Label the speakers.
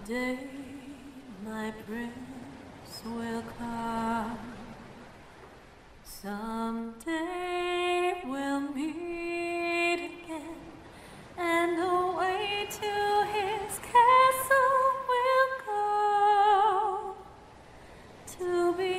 Speaker 1: Someday my prince will come. Someday we'll meet again, and away to his castle we'll go to be